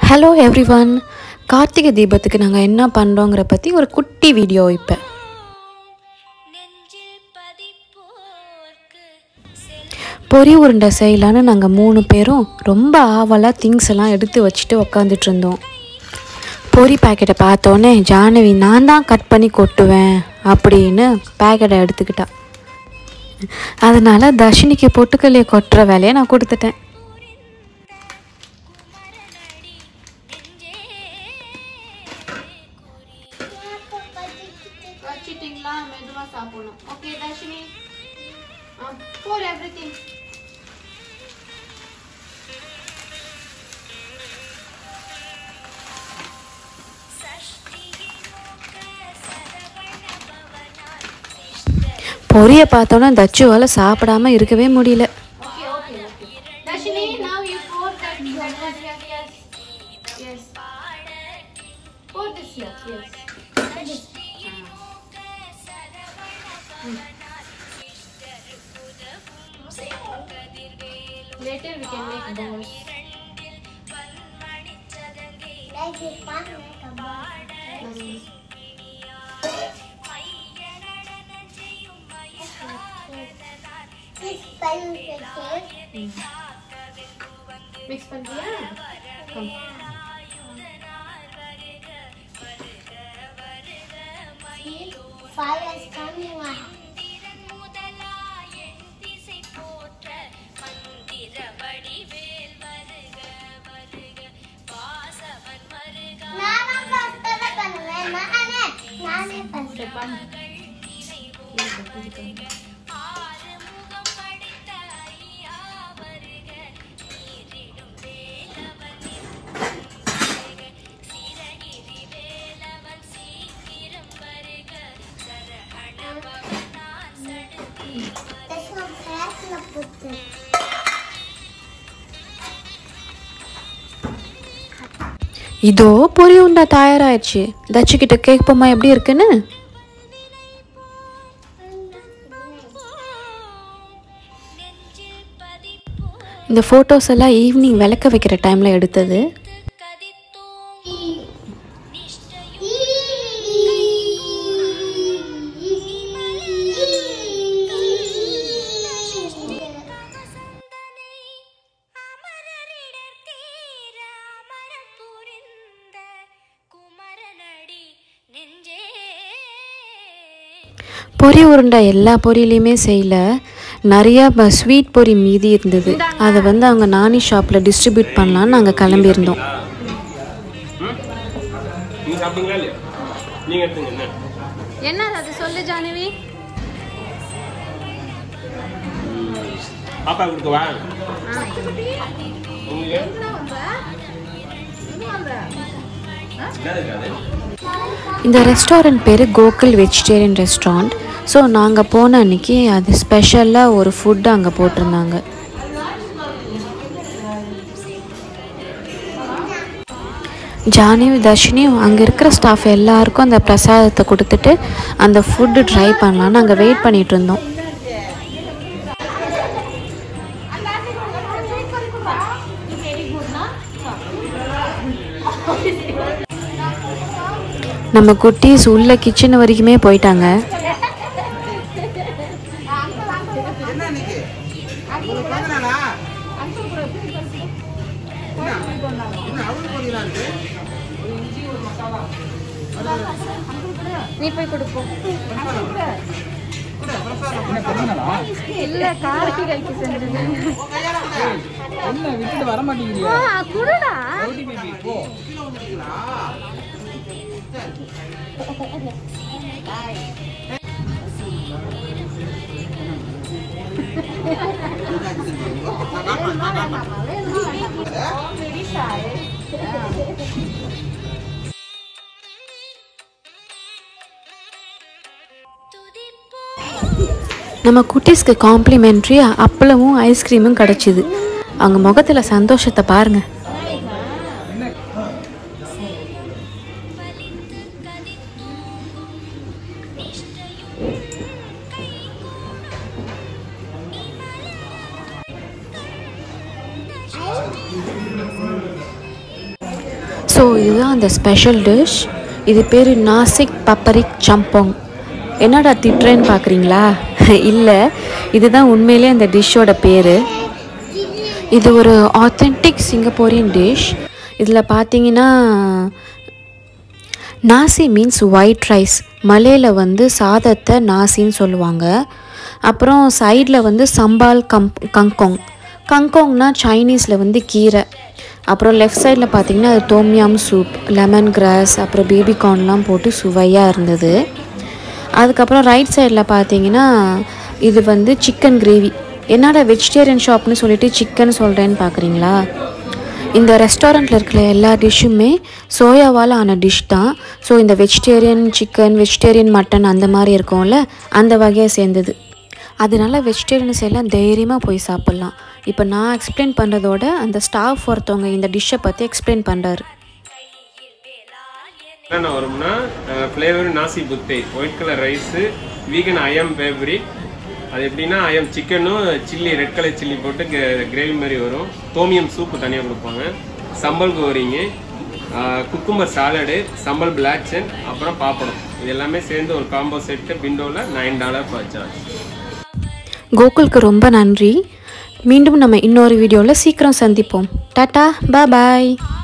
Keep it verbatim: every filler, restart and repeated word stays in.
Hello everyone, Karthigai தீபத்துக்கு நாங்கள் என்ன பண்ணுறோங்கிற பற்றி ஒரு குட்டி வீடியோ. இப்போ பொரி உருண்டை செய்யலான்னு நாங்கள் மூணு பேரும் ரொம்ப ஆவலாக திங்ஸ் எல்லாம் எடுத்து வச்சுட்டு உக்காந்துட்டு இருந்தோம். பொரி பேக்கெட்டை பார்த்தோன்னே ஜானவி நான் தான் கட் பண்ணி கொட்டுவேன் அப்படின்னு பேக்கெட்டை எடுத்துக்கிட்டா. அதனால் தர்ஷினிக்கு பொட்டுக்கல்லையை கொட்டுற வேலையை நான் கொடுத்துட்டேன். Okay, Darshini. Um, pour everything. பொரிய பார்த்தோன்னா தச்சுவால சாப்பிடாம இருக்கவே முடியல. Okay, okay, okay. Darshini, now you pour that. Yes, yes, yes. Pour this here. Yes. Later we can make balls. Like you can't make a ball. Mm. This ball is okay. Mix பண்ணியா? Come. See, fire is coming on. இதோ பொரி உண்டை தயாராகிடுச்சு. தச்சுக்கிட்ட கேட்போமா எப்படி இருக்குன்னு. இந்த photos எல்லாம் ஈவினிங் விளக்க வைக்கிற டைமில் எடுத்தது. பொரி உருண்டை எல்லா பொரியிலையுமே செய்யல, நிறையா ஸ்வீட் பொரி மீதி இருந்தது. அதை வந்து அவங்க நானி ஷாப்பில் டிஸ்ட்ரிபியூட் பண்ணலான்னு நாங்கள் கிளம்பியிருந்தோம். என்ன அது சொல்லு ஜானவி. பாப்பா கொடுக்கவா? இந்த ரெஸ்டாரண்ட் பேர் கோகுல் வெஜிடேரியன் ரெஸ்டாரண்ட். ஸோ நாங்கள் போன அன்றைக்கி அது ஸ்பெஷலாக ஒரு ஃபுட்டு அங்கே போட்டிருந்தாங்க. ஜானவி தர்ஷினியும் அங்கே இருக்கிற ஸ்டாஃப் எல்லாருக்கும் அந்த பிரசாதத்தை கொடுத்துட்டு அந்த ஃபுட்டு ட்ரை பண்ணலான்னு அங்கே வெயிட் பண்ணிகிட்டு இருந்தோம். நம்ம குட்டீஸ் உள்ள கிச்சன் வரைக்குமே போயிட்டாங்க. நீ போய் கொடுப்போம். இல்ல கார்த்திகைக்கு செஞ்சது. என்ன விட்டுட்டு வர மாட்டீங்களா? குடுடா. நம்ம குட்டீஸ்க்கு காம்ப்ளிமெண்ட்ரி அப்பளமும் ஐஸ்கிரீமும் கிடச்சிது. அவங்க முகத்தில் சந்தோஷத்தை பாருங்க. ஸோ இதுதான் அந்த ஸ்பெஷல் டிஷ். இது பேர் நாசிக் பப்பரிக் சம்போங். என்னடா திட்டுறேன்னு பார்க்குறீங்களா? இல்லை, இதுதான் உண்மையிலே அந்த டிஷ்ஷோட பேர். இது ஒரு ஆத்தென்டிக் சிங்கப்பூரியன் டிஷ். இதில் பார்த்தீங்கன்னா நாசி மீன்ஸ் ஒயிட் ரைஸ். மலையில் வந்து சாதத்தை நாசின்னு சொல்லுவாங்க. அப்புறம் சைடில் வந்து சம்பால் கம் கங்கோங். கங்கோங்னா சைனீஸில் வந்து கீரை. அப்புறம் லெஃப்ட் சைடில் பார்த்தீங்கன்னா அது டோம்யாம் சூப், லெமன் கிராஸ், அப்புறம் பேபி கார்ன்லாம் போட்டு சுவையாக இருந்தது. அதுக்கப்புறம் ரைட் சைடில் பார்த்தீங்கன்னா இது வந்து சிக்கன் கிரேவி. என்னடா வெஜிடேரியன் ஷாப்னு சொல்லிட்டு சிக்கன் சொல்கிறேன்னு பார்க்குறீங்களா? இந்த ரெஸ்டாரண்ட்டில் இருக்கிற எல்லா டிஷ்ஷுமே சோயாவால் ஆன டிஷ் தான். ஸோ இந்த வெஜிடேரியன் சிக்கன், வெஜிடேரியன் மட்டன் அந்த மாதிரி இருக்கும்ல, அந்த வகையை சேர்ந்தது. அதனால வெஜிடேரியன்ஸ் எல்லாம் தைரியமாக போய் சாப்பிட்லாம். இப்போ நான் எக்ஸ்பிளைன் பண்ணுறதோட அந்த ஸ்டாஃப் ஒருத்தவங்க இந்த டிஷ்ஷை பற்றி எக்ஸ்பிளைன் பண்ணுறாரு. என்ன வரும்னா ஃப்ளேவர் நாசி புத்தே, ஒயிட் கலர் ரைஸு, வீகன் ஐயம் ஃபேவரிட். அது எப்படின்னா ஐயம் சிக்கனும் சில்லி, ரெட் கலர் சில்லி போட்டு கிரேவி மாதிரி வரும். டோமியம் சூப்பு தனியாக கொடுப்பாங்க. சம்பல் கோரிங்கு, குக்கும்பர் சாலடு, சம்பல் பிளாக் சென், அப்புறம் பாப்படம். இது எல்லாமே சேர்ந்து ஒரு காம்போ செட்டு பிண்டோவில் நைன் டாலர் பர் சார்ஜ். கோகுலுக்கு ரொம்ப நன்றி. மீண்டும் நம்ம இன்னொரு வீடியோவில் சீக்கிரம் சந்திப்போம். டாட்டா, பாய் பாய்.